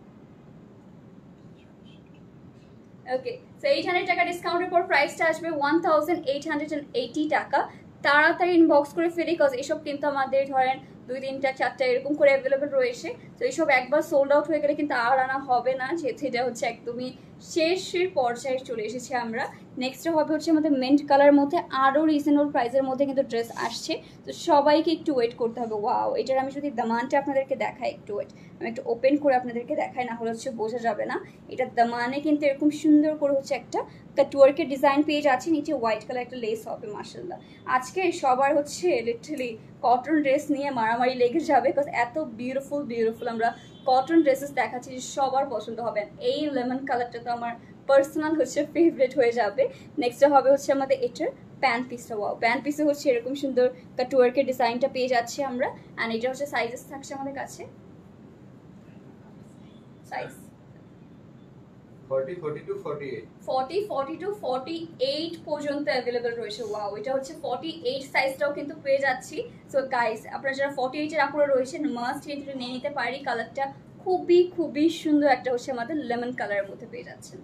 ওকে, সো 800 টাকা ডিসকাউন্টের পর প্রাইসটা আসবে 1880 টাকা। তাড়াতাড়ি ইনবক্স করে ফেলি, কজ এসব কিন্তু আমাদের ধরেন 2, 3, 4টা এরকম করে অ্যাভেলেবেল রয়েছে। তো এইসব একবার সোল্ড আউট হয়ে গেলে কিন্তু আর আনা হবে না, যেহেতু এটা হচ্ছে একদমই শেষের পর্যায়ে চলে এসেছি আমরা। নেক্সট হবে হচ্ছে আমাদের মেন্ট কালার মধ্যে আরও রিজনেবল প্রাইসের মধ্যে কিন্তু ড্রেস আসছে, তো সবাইকে একটু ওয়েট করতে হবে। ওয়াও, এটার আমি যদি দামানটা আপনাদেরকে দেখাই, একটু ওয়েট, আমি একটু ওপেন করে আপনাদেরকে দেখাই, না হলে হচ্ছে বোঝা যাবে না। এটার দামানে কিন্তু এরকম সুন্দর করে হচ্ছে একটা কাটওয়ার্কের ডিজাইন পেয়ে যাচ্ছি, নিচে হোয়াইট কালার একটা লেস হবে। মাশাআল্লাহ, আজকে সবার হচ্ছে লিটারালি কটন ড্রেস নিয়ে মারামারি লেগে যাবে, বিকজ এত বিউটিফুল বিউটিফুল আমরা কটন ড্রেসেস দেখাচ্ছি যে সবার পছন্দ হবে। এই লেমন কালারটা তো আমার পার্সোনাল হচ্ছে ফেভারিট হয়ে যাবে। নেক্সটে হবে হচ্ছে আমাদের এটার প্যান্ট পিসটা, ওয়াও প্যান্ট পিসে হচ্ছে এরকম সুন্দর কাটওয়ার্কের ডিজাইনটা পেয়ে যাচ্ছি আমরা। অ্যান্ড এটা হচ্ছে সাইজেস থাকছে আমাদের কাছে সাইজ 40, 42, 48। 40, 42, 48 পর্যন্ত অ্যাভেলেবেল রয়েছে। ওয়াও, এটা হচ্ছে 48 সাইজটাও কিন্তু পেয়ে যাচ্ছি। সো গাইস, আপনারা যারা 48-এর আপুরা রয়েছেন মাস্ট কিন্তু নিয়ে নিতে পারি। কালারটা খুবই খুবই সুন্দর একটা হচ্ছে আমাদের লেমন কালারের মধ্যে পেয়ে যাচ্ছেন।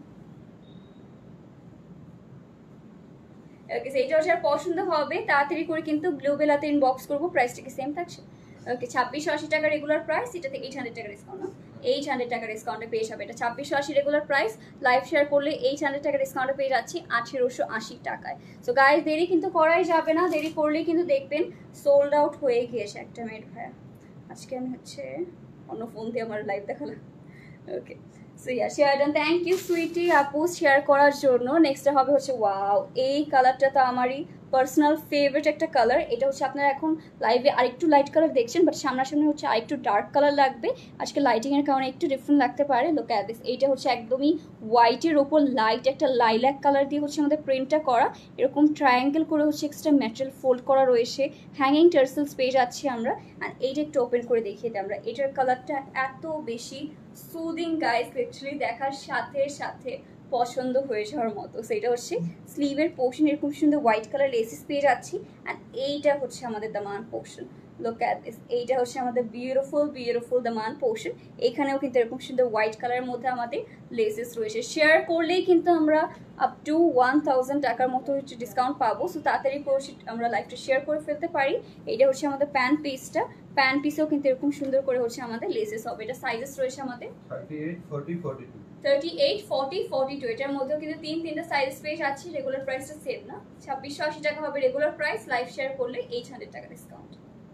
ওকে, এটা হচ্ছে পছন্দ হবে তাড়াতাড়ি করে কিন্তু ব্লু বেলাতে ইনবক্স করবো। প্রাইসটা কি সেম থাকছে? ওকে, 2680 টাকা রেগুলার প্রাইস, এটাতে 800 টাকা ডিসকাউন্ট, 800 টাকা ডিসকাউন্টে পেয়ে যাবে। এটা 2680 রেগুলার প্রাইস, লাইভ শেয়ার করলে 800 টাকা ডিসকাউন্টে পেয়ে যাচ্ছি 1880 টাকায়। সো গাইস, দেরি কিন্তু করাই যাবে না, দেরি করলেই কিন্তু দেখবেন সোল্ড আউট হয়ে গিয়েছে। একটা মিনিট ভাইয়া, আজকে আমি হচ্ছে অন্য ফোন দিয়ে আমার লাইভ দেখালাম। Okay, so yeah share done, thank you sweetie আপু শেয়ার করার জন্য। নেক্সট হবে হচ্ছে, ওয়াও এই কালারটা তো আমারই পার্সোনাল ফেভারিট একটা কালার। এটা হচ্ছে আপনারা এখন লাইভে আরেকটু লাইট কালার দেখছেন, বাট সামনাসামনি হচ্ছে আরেকটু ডার্ক কালার লাগবে। আজকে লাইটিংয়ের কারণে একটু ডিফারেন্ট লাগতে পারে। লুক অ্যাট দিস, এইটা হচ্ছে একদমই হোয়াইটের ওপর লাইট একটা লাইল্যাক কালার দিয়ে হচ্ছে আমাদের প্রিন্টটা করা। এরকম ট্রায়াঙ্গেল করে হচ্ছে এক্সট্রা ম্যাটেরিয়াল ফোল্ড করা রয়েছে, হ্যাঙ্গিং টার্সেলস পেয়ে যাচ্ছি আমরা। অ্যান্ড এইটা একটু ওপেন করে দেখিয়ে দিই আমরা। এটার কালারটা এত বেশি সুদিং গাইস, লিটারালি দেখার সাথে সাথে পছন্দ হয়ে যাওয়ার মতো। সেটা হচ্ছে স্লিভের পোর্শন, এরকম সুন্দর হোয়াইট কালার লেসিস পেয়ে যাচ্ছি। অ্যান্ড এইটা হচ্ছে আমাদের দামান পোর্শন। লুক অ্যাট দিস, এইটা হচ্ছে আমাদের বিউটিফুল বিউটিফুল দামান পোর্শন। এখানেও কিন্তু এরকম সুন্দর হোয়াইট কালারের মধ্যে আমাদের লেসিস রয়েছে। শেয়ার করলেই কিন্তু আমরা আপ টু 1000 টাকার মতো হচ্ছে ডিসকাউন্ট পাবো। সো তাড়াতাড়ি করে আমরা লাইভটা শেয়ার করে ফেলতে পারি। এইটা হচ্ছে আমাদের প্যান্ট পিসটা, প্যান্ট পিসেও কিন্তু এরকম সুন্দর করে হচ্ছে আমাদের লেসেস হবে। এটা সাইজেস রয়েছে আমাদের 38, 40, 42। 38, 40, 42 এটার মধ্যেও কিন্তু তিনটা সাইজ পেয়ে যাচ্ছি। রেগুলার প্রাইসটা সেম না, 2680 টাকা হবে রেগুলার প্রাইস, লাইভ শেয়ার করলে 800 টাকা ডিসকাউন্ট।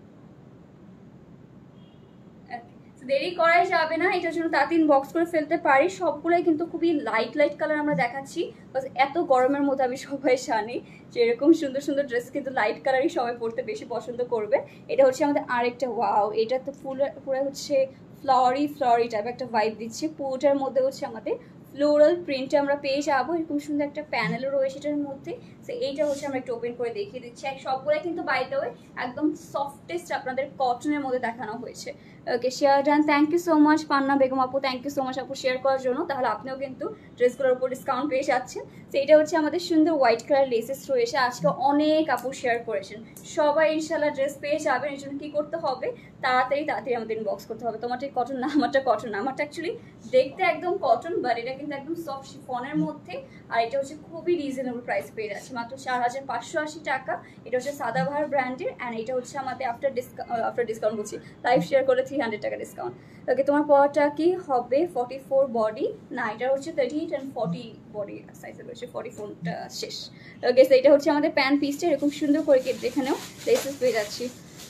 দেরি করাই যাবে না, এটার জন্য তাড়াতাড়ি বক্স করে ফেলতে পারি। সবগুলোই কিন্তু খুবই লাইট লাইট কালার আমরা দেখাচ্ছি, এত গরমের মধ্যে আমি সবাই জানি যে এরকম সুন্দর সুন্দর ড্রেস কিন্তু লাইট কালারই সবাই পরতে বেশি পছন্দ করবে। এটা হচ্ছে আমাদের আরেকটা, ওয়াও এটা তো পুরো হচ্ছে ফ্লাওয়ারি ফ্লাওয়ারি টাইপ একটা ভাইব দিচ্ছে। পুরোটার মধ্যে হচ্ছে আমাদের ফ্লোরাল প্রিন্টে আমরা পেয়ে যাবো। এরকম সুন্দর একটা প্যানেলও রয়েছে এটার মধ্যে। তো এইটা হচ্ছে আমরা একটু ওপেন করে দেখিয়ে দিচ্ছি। সবগুলোই কিন্তু বাই দ্য ওয়ে একদম সফটেস্ট আপনাদের কটনের মধ্যে দেখানো হয়েছে। Okay, share done, thank you so much Panna Begum আপু, থ্যাংক ইউ সো মাচ আপু শেয়ার করার জন্য। তাহলে আপনিও কিন্তু ড্রেসগুলোর উপর ডিসকাউন্ট পেয়ে যাচ্ছেন। তো এটা হচ্ছে আমাদের সুন্দর হোয়াইট কালার লেসেস রয়েছে। আজকে অনেক আপু শেয়ার করেছেন, সবাই ইনশাল্লাহ ড্রেস পেয়ে যাবেন। এর জন্য কী করতে হবে, তাড়াতাড়ি আমাদের ইনবক্স করতে হবে। তোমারটা কটন না, আমারটা কটন না, আমারটা অ্যাকচুয়ালি দেখতে একদম কটন, বাট এটা কিন্তু কিন্তু একদম সফট শিফনের মধ্যে, আর এটা হচ্ছে খুবই রিজনেবল প্রাইস পেয়ে যাচ্ছে মাত্র 4580 টাকা। এটা হচ্ছে সাদাবাহার ব্র্যান্ডের, অ্যান্ড এটা হচ্ছে আমাদের আফটার ডিসকাউন্ট বলছি, লাইভ শেয়ার করে 300 টাকা ডিসকাউন্ট। ওকে, তোমার পরাটা কি হবে 44 বডি? না, এটা হচ্ছে 38 অ্যান্ড 40 বডি সাইজে রয়েছে, 44টা শেষ। ওকে, এটা হচ্ছে আমাদের প্যান পিসটা, এরকম সুন্দর করে কেটে এখানেও লেসেস পেয়ে যাচ্ছি।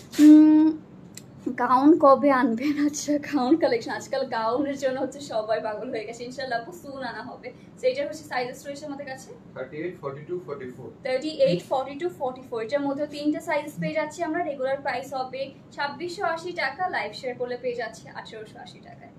গাউন কবে আনবেন? আচ্ছা, গাউন কালেকশন, আজকাল গাউনের জন্য হচ্ছে সবাই পাগল হয়ে গেছে, ইনশাআল্লাহ আপু সুন আনা হবে। সো এটার হচ্ছে সাইজেস রয়েছে আমাদের কাছে 38, 42, 44। 38, 42, 44, এটার মধ্যে তিনটা সাইজ পেয়ে যাচ্ছি আমরা। রেগুলার প্রাইস হবে 2680 টাকা, লাইভ শেয়ার করলে পেয়ে যাচ্ছি 1880 টাকায়।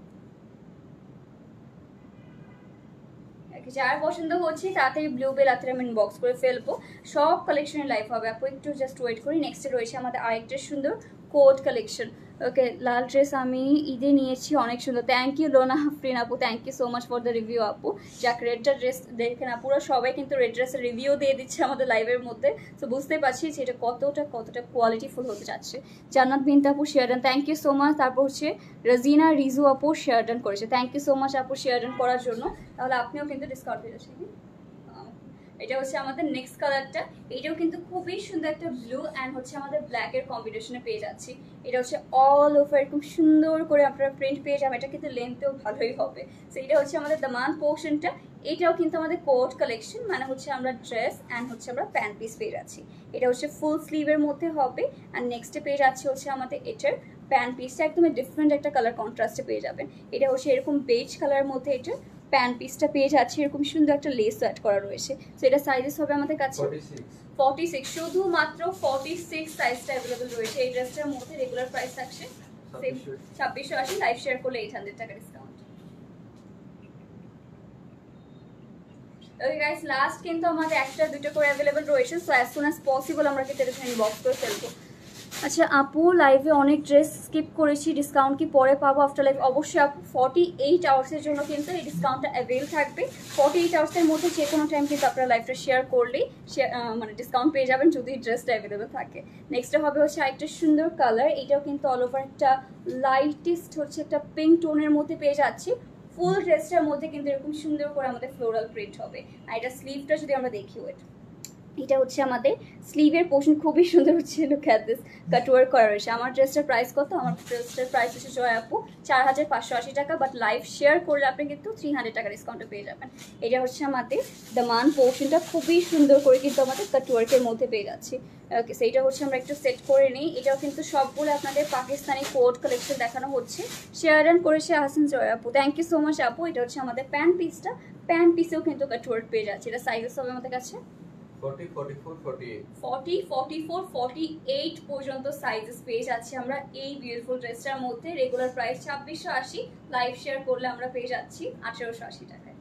যার পছন্দ হচ্ছে তাড়াতাড়ি ব্লু বেল রাতে আমি ইনবক্স করে ফেলবো, সব কালেকশনের লাইভ হবে আপু, একটু জাস্ট ওয়েট করি। নেক্সটে রয়েছে আমাদের আরেকটা সুন্দর কোট কালেকশন। ওকে, লাল ড্রেস আমি ঈদে নিয়েছি, অনেক সুন্দর। থ্যাংক ইউ লোনা হাফরিন আপু, thank you so much for the review আপু। যাক, রেডটা ড্রেস দেখেন আপুরা সবাই কিন্তু রেড ড্রেসের রিভিউ দিয়ে দিচ্ছে আমাদের লাইভের মধ্যে, তো বুঝতে পারছি যে এটা কতটা কোয়ালিটিফুল হতে যাচ্ছে। জান্নাত বিনতে আপু share done, thank you so much. তারপর হচ্ছে রাজিনা রিজু আপু শেয়ারডান করেছে, থ্যাংক ইউ সো মাচ আপু শেয়ারডান করার জন্য। তাহলে আপনিও কিন্তু ডিসকাউন্ট পেয়ে যাচ্ছেন। এটা হচ্ছে আমাদের নেক্সট কালারটা, এটাও কিন্তু খুবই সুন্দর একটা ব্লু অ্যান্ড হচ্ছে আমাদের ব্ল্যাকের কম্বিনেশনে পেয়ে যাচ্ছি। এটা হচ্ছে অল ওভার এরকম সুন্দর করে আপনারা প্রিন্ট পেয়ে যাবেন, এটা কিন্তু লেন্থেও ভালোই হবে। সো এটা হচ্ছে আমাদের দামান পোর্শনটা, এটাও কিন্তু আমাদের কোট কালেকশন, মানে হচ্ছে আমরা ড্রেস অ্যান্ড হচ্ছে আমরা প্যান্ট পিস পেয়ে যাচ্ছি। এটা হচ্ছে ফুল স্লিভের মধ্যে হবে, অ্যান্ড নেক্সটে পেয়ে যাচ্ছে হচ্ছে আমাদের এটার প্যান্ট পিসটা একদমই ডিফারেন্ট একটা কালার কন্ট্রাস্টে পেয়ে যাবেন। এটা হচ্ছে এরকম বেজ কালারের মধ্যে এটা প্যান্ট পিসটা পেয়ে যাচ্ছে, এরকম সুন্দর একটা লেস অ্যাড করা রয়েছে। সো এটা সাইজেস হবে আমাদের কাছে 46, শুধুমাত্র 46 সাইজটা অ্যাভেলেবল রয়েছে এই ড্রেসটার মধ্যে। রেগুলার প্রাইস থাকছে 2680, লাইভ শেয়ার করলে 800 টাকা ডিসকাউন্ট। ওকে গাইস, লাস্ট কিন্তু আমাদের একটা দুটো করে অ্যাভেলেবল রয়েছে, so as soon as possible আমরা কিন্তু এটা ইনবক্স করে ফেলবো। আচ্ছা আপু, লাইভে অনেক ড্রেস স্কিপ করেছি, ডিসকাউন্ট কি পরে পাবো আফটার লাইভ? অবশ্যই আপু, 48 আওয়ার্সের জন্য কিন্তু এই ডিসকাউন্টটা অ্যাভেল থাকবে। 48 আওয়ার্সের মধ্যে যে কোনো টাইম কিন্তু আপনারা লাইভটা শেয়ার করলেই মানে ডিসকাউন্ট পেয়ে যাবেন, যদি ড্রেসটা অ্যাভেলেবেল থাকে। নেক্সটটা হবে হচ্ছে আরেকটা সুন্দর কালার, এটাও কিন্তু অল ওভার একটা লাইটেস্ট হচ্ছে একটা পিঙ্ক টোনের মধ্যে পেয়ে যাচ্ছি। ফুল ড্রেসটার মধ্যে কিন্তু এরকম সুন্দর করে আমাদের ফ্লোরাল প্রিন্ট হবে। আর এটা স্লিভটা যদি আমরা দেখি, ওয়েট, এটা হচ্ছে আমাদের স্লিভের পোর্শন, খুবই সুন্দর হচ্ছে, লুক অ্যাট দিস, কাটওয়ার্ক করা রয়েছে। আমার ড্রেসটার প্রাইস কত? আমার ড্রেসটার প্রাইস হচ্ছে জয় আপু 4580 টাকা, বাট লাইভ শেয়ার করলে আপনি কিন্তু 300 টাকা ডিসকাউন্টে পেয়ে যাবেন। এটা হচ্ছে আমাদের দামান পোর্শনটা, খুবই সুন্দর করে কিন্তু আমাদের কাটওয়ার্কের মধ্যে পেয়ে যাচ্ছি। ওকে, সেইটা হচ্ছে আমরা একটু সেট করে নিই। এটাও কিন্তু সবগুলো আপনাদের পাকিস্তানি কোট কালেকশন দেখানো হচ্ছে, শেয়ার অ্যান্ড করেছে হাসান জয় আপু, থ্যাংক ইউ সো মাচ আপু। এটা হচ্ছে আমাদের প্যান্ট পিসটা, প্যান্ট পিসেও কিন্তু কাটওয়ার্ক পেয়ে যাচ্ছে। এটা সাইজেস হবে আমাদের কাছে 40, 44, 48। 40, 44, 48 পর্যন্ত সাইজেস পেয়ে যাচ্ছি আমরা এই বিউটিফুল ড্রেসটার মধ্যে। রেগুলার প্রাইস 2680, লাইভ শেয়ার করলে আমরা পেয়ে যাচ্ছি 1880 টাকায়।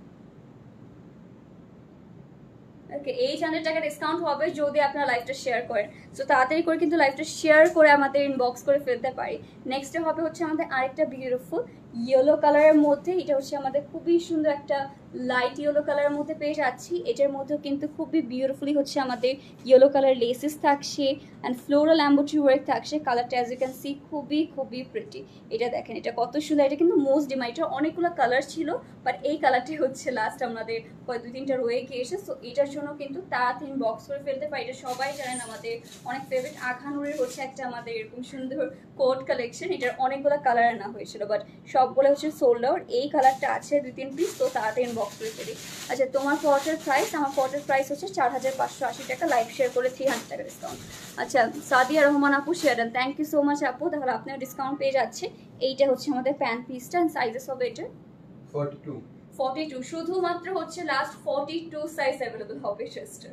ওকে, 800 টাকা ডিসকাউন্ট হবে যদি আপনারা লাইভটা শেয়ার করেন। সো তাড়াতাড়ি করে কিন্তু লাইভটা শেয়ার করে আমাদের ইনবক্স করে ফেলতে পারি। নেক্সটে হবে হচ্ছে আমাদের আরেকটা বিউটিফুল ইয়েলো কালারের মধ্যে, এটা হচ্ছে আমাদের খুবই সুন্দর একটা লাইট ইয়েলো কালারের মধ্যে পেয়ে যাচ্ছি। এটার মধ্যেও কিন্তু খুবই বিউটিফুলি হচ্ছে আমাদের ইয়েলো কালার লেসেস থাকছে অ্যান্ড ফ্লোরাল এমব্রয়ডারি ওয়ার্ক থাকছে। কালারটা অ্যাজ ইউ ক্যান সি খুবই খুবই প্রিটি। এটা দেখেন, এটা কত সুন্দর, এটা কিন্তু মোস্ট ডিমান্ড। এটা অনেকগুলো কালার ছিল, বাট এই কালারটি হচ্ছে লাস্ট আমাদের 2-3টা রয়ে গিয়েছে। সো এটার জন্য কিন্তু তাড়াতাড়ি বক্স করে ফেলতে পারি। এটা সবাই জানেন আমাদের অনেক ফেভারিট আখানুরের হচ্ছে একটা আমাদের এরকম সুন্দর কোট কালেকশন, এটার অনেকগুলো কালার আনা হয়েছিল, বাট সবগুলো হচ্ছে সোল্ড আউট। এই কালারটা আছে 2-3 পিস, তো তাড়াতাড়ি বক্স করে ফেলি। আচ্ছা, তোমার কোয়ার্টার প্রাইস? আমার কোয়ার্টার প্রাইস হচ্ছে 4580 টাকা, লাইভ শেয়ার করে 300 টাকা ডিসকাউন্ট। আচ্ছা, সাদিয়া রহমান আপু শেয়ার দেন, থ্যাংক ইউ সো মাচ আপু। তাহলে আপনার ডিসকাউন্ট পেয়ে যাচ্ছে। এইটা হচ্ছে আমাদের প্যান্ট পিসটা, সাইজেস হবে এটা 42, শুধুমাত্র হচ্ছে লাস্ট 42 সাইজ অ্যাভেলেবল হবে ড্রেসটা।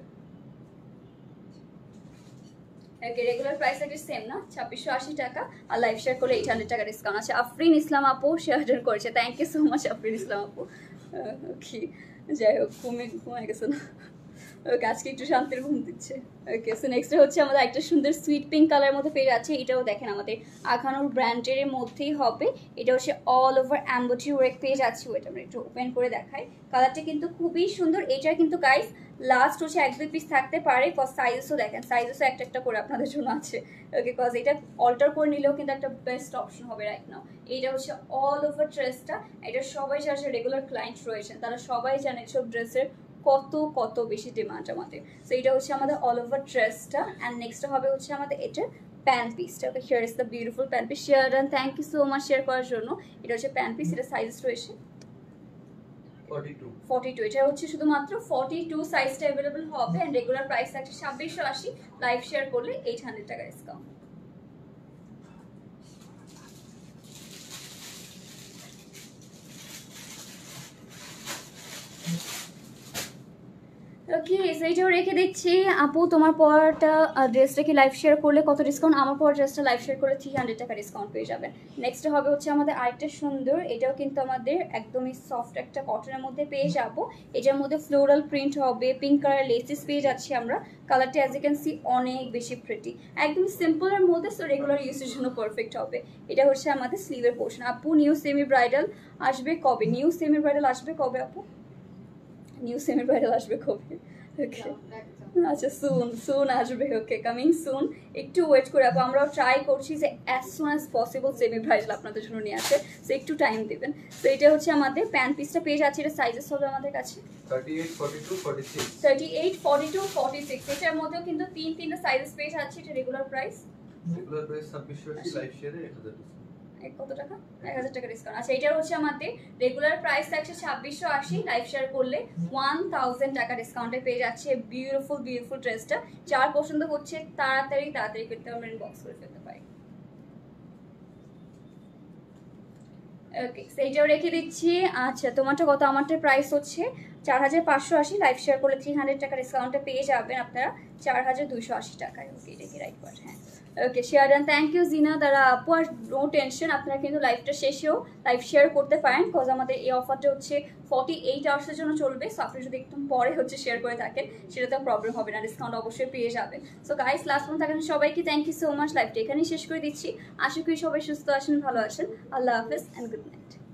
ওকে, রেগুলার প্রাইস আছে সেম না, 2680 টাকা, আর লাইভ শেয়ার করলে 800 টাকা ডিসকাউন্ট আছে। আফরিন ইসলাম আপু শেয়ার করেছে, thank you so much Afrin Islam আপু। ওকে, যাই হোক, ঘুমিয়ে গেছে না। ওকে আজকে একটু শান্তির ঘুম দিচ্ছে। ওকে সো নেক্সট হচ্ছে আমাদের একটা সুন্দর সুইট পিঙ্ক কালারের মধ্যে পেয়ে যাচ্ছে। এটাও দেখেন আমাদের আখানুর ব্র্যান্ডের মধ্যেই হবে। এটা হচ্ছে অল ওভার এমব্রয়ডারি ওয়ার্ক পেয়ে যাচ্ছে। ওইটা আমরা একটু ওপেন করে দেখাই। কালারটা কিন্তু খুবই সুন্দর। এটা কিন্তু গাইস লাস্ট হচ্ছে 1-2 পিস থাকতে পারে। কজ সাইজও দেখেন, সাইজও একটা একটা করে আপনাদের জন্য আছে। ওকে কজ এটা অল্টার করে নিলেও কিন্তু একটা বেস্ট অপশন হবে রাইট নাও। এইটা হচ্ছে অল ওভার ড্রেসটা। এটা সবাই যারা রেগুলার ক্লায়েন্ট রয়েছেন তারা সবাই জানে সব ড্রেসের কত কত বেশি ডিমান্ড আমাদের। সো এটা হচ্ছে আমাদের অল ওভার ড্রেসটা। অ্যান্ড নেক্সট হবে হচ্ছে আমাদের এটার প্যান্ট পিসটা। Okay here is the beautiful pant piece. Share and thank you so much share করার জন্য। এটা হচ্ছে প্যান্ট পিস। এটা সাইজ রয়েছে 42। এটা হচ্ছে শুধুমাত্র 42 সাইজটা অ্যাভেলেবল হবে। অ্যান্ড রেগুলার প্রাইস থাকছে 2680, লাইভ শেয়ার করলে 800 টাকা ডিসকাউন্ট। ওকে সেইটাও রেখে দিচ্ছি। আপু তোমার পরটা ড্রেসটা কি লাইভ শেয়ার করলে কত ডিসকাউন্ট? আমার পর ড্রেসটা লাইভ শেয়ার করলে 300 টাকা ডিসকাউন্ট পেয়ে যাবেন। নেক্সট হবে হচ্ছে আমাদের আরেকটা সুন্দর, এটাও কিন্তু আমাদের একদমই সফট একটা কটনের মধ্যে পেয়ে যাবো। এটার মধ্যে ফ্লোরাল প্রিন্ট হবে, পিঙ্ক কালার লেসিস পেয়ে যাচ্ছি আমরা। কালারটা অ্যাজ ইউ ক্যান সি অনেক বেশি প্রিটি, একদম সিম্পলের মধ্যে, সো রেগুলার ইউজের জন্য পারফেক্ট হবে। এটা হচ্ছে আমাদের স্লিভের পোর্শন। আপু নিউ সেমি ব্রাইডাল আসবে কবে? নিউ সেমি ব্রাইডাল আসবে কবে আপু? নিউ সেমি ব্রাইডাল আসবে কবে? ওকে আচ্ছা সুন আসবে। Okay coming soon. একটু ওয়েট করে আপু, আমরাও ট্রাই করছি যে as soon as possible semi bridal আপনাদের জন্য নিয়ে আসে। সো একটু টাইম দেবেন। সো এটা হচ্ছে আমাদের প্যান্ট পিসটা পেয়ে যাচ্ছে। এটা সাইজেস হবে আমাদের কাছে 38, 42, 46। 38, 42, 46। এটার মধ্যেও কিন্তু তিনটা সাইজেস পেয়ে যাচ্ছে। এটা রেগুলার প্রাইস 2680, লাইভ শেয়ারে 1000 কত টাকা? 1000 টাকা ডিসকাউন্ট। আচ্ছা এটার হচ্ছে আমাদের রেগুলার প্রাইস থাকছে 2680, লাইভ শেয়ার করলে 1000 টাকা ডিসকাউন্টে পেয়ে যাচ্ছে বিউটিফুল বিউটিফুল ড্রেসটা। যার পছন্দ হচ্ছে তাড়াতাড়ি করতে আমরা ইনবক্স করে ফেলতে পারি। ওকে সেইটাও রেখে দিচ্ছি। আচ্ছা তোমারটা কত? আমারটার প্রাইস হচ্ছে 4580, লাইভ শেয়ার করলে 300 টাকা ডিসকাউন্টে পেয়ে যাবেন আপনারা 4280 টাকায়। ওকে এটা কি রাইট পার্ট? হ্যাঁ okay share done. Thank you Jina দ্বারা আপু। আর নো টেনশন, আপনারা কিন্তু লাইভটা শেষেও লাইভ শেয়ার করতে পারেন, কজ আমাদের এই অফারটা হচ্ছে 48 আওয়ার্সের জন্য চলবে। সো আপনি যদি একদম পরে হচ্ছে শেয়ার করে থাকেন সেটাতেও প্রবলেম হবে না, ডিসকাউন্ট অবশ্যই পেয়ে যাবেন। সো গাইস লাস্ট পর্যন্ত থাকেন সবাইকে থ্যাংক ইউ সো মাচ। লাইভটা এখানেই শেষ করে দিচ্ছি। আশা করি সবাই সুস্থ আসেন, ভালো আসেন। আল্লাহ হাফেজ অ্যান্ড গুড নাইট।